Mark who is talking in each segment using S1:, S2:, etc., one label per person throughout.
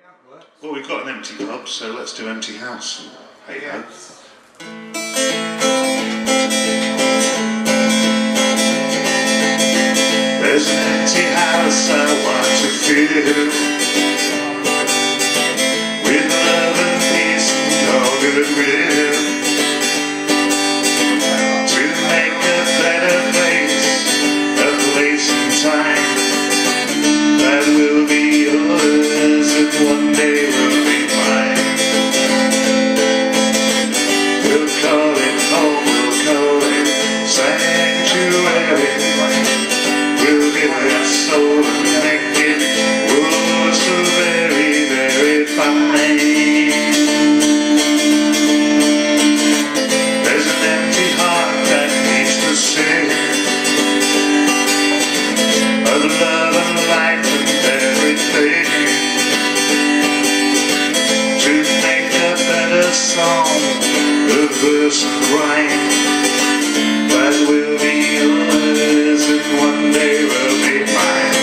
S1: Well, we've got an empty pub, so let's do empty house. Hey ho. There's an empty house I want to fill with love and peace and all goodwill, to make a better place, a place and time that will be yours and one day will be mine. We'll call it home, we'll call it sanctuary. We'll give it soul and make it oh so very, very fine. There's an empty heart that needs to sing of love and life and everything, to make a better song of verse and rhyme that will be yours and one day will be mine.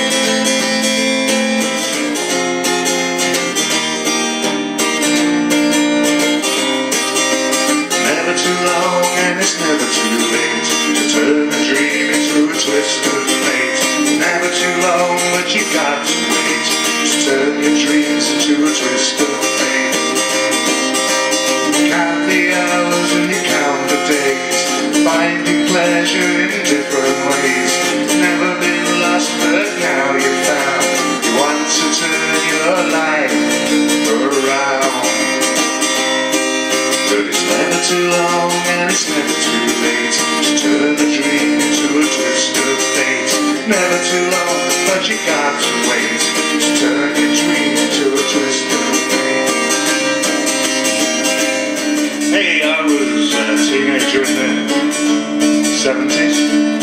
S1: Never too long and it's never too late to turn a dream into a twist of fate. Never too long but you got to wait to turn your dreams into a twist of fate. You count the hours and you count the days, finding pleasure in different ways. Never been lost but now you found you want to turn your life around. But it's never too long and it's never too late to turn a dream into a twist of fate. Never too long but you got to wait to turn your dream into a twist of fate. Hey, I was a teenager in the 70s,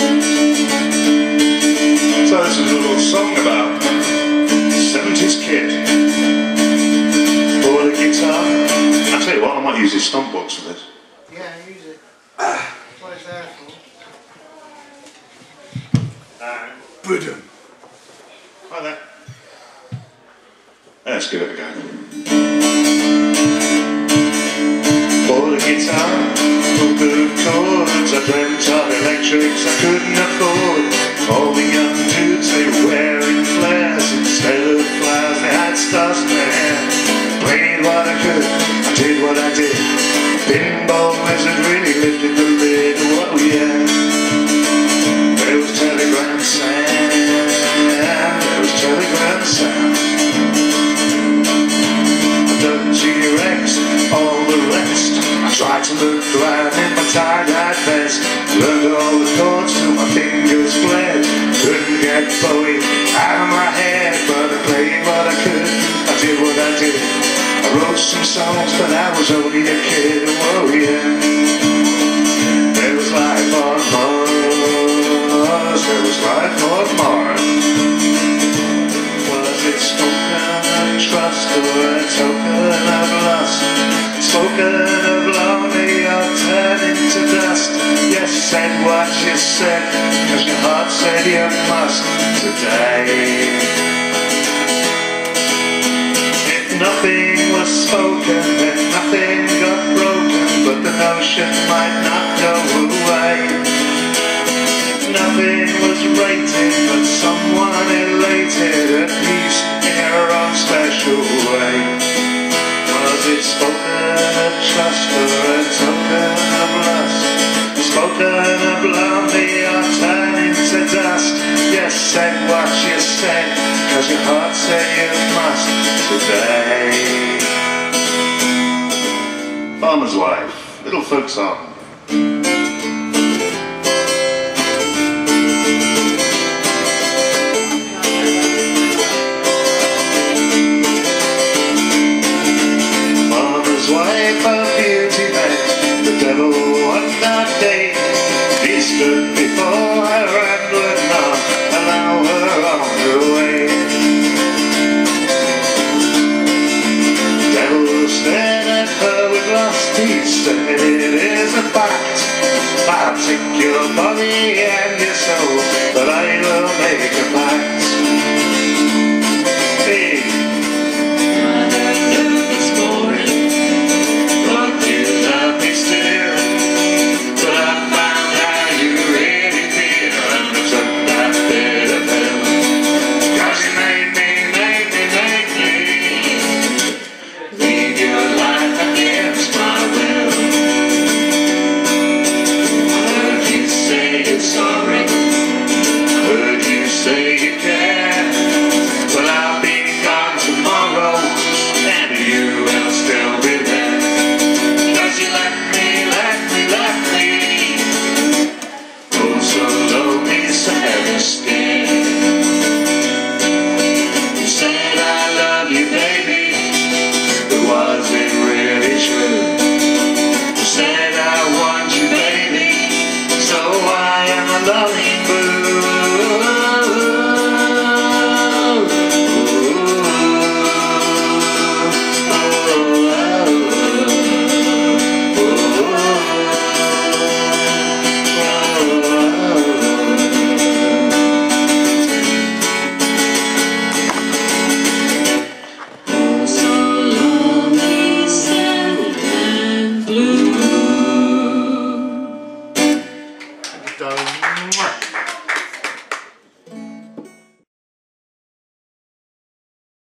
S1: so this is a little song about 70s kid. Bought a guitar. I'll tell you what, I might use his stomp box for this.
S2: Yeah, use it. What is that for?
S1: Boom. Like that. Let's give it a go. Bought a guitar, a good chords. I dreamt of electrics I couldn't afford. All the young dudes, they were wearing flares. Instead of flowers, they had stars in their hair. Played what I could, I did what I did. Pinball wizard really lifted the lid. Oh yeah. There was telegram sound, there was telegram sound. I dug T-Rex, all the rest. I tried to look glad in my tie-dyed vest. Learned all the chords till my fingers bled. Couldn't get Bowie out of my head, but I played what I could, I did what I did. I wrote some songs, but I was only a kid. Oh yeah. There was life on Mars, there was life on Mars. Was it spoken of trust or a token of lust? Spoken of lonely or turning to dust? Yes, said what you said, cause your heart said you must today. Nothing was spoken and nothing got broken, but the notion might not go away. Nothing was rated, but someone elated, at least in your own special way. Was it spoken of trust or a token of lust? Spoken of lonely or turning to dust? Yes, said what you said, cause your heart said you must today. Farmer's Wife, little folk song. Farmer's wife, a beauty met the devil one that day. He stood before her and would not allow her on her way. The devil stared at her with lust. He said, it is a fact, I'll take your body and your soul, but I will make a pact. Hey.
S3: done.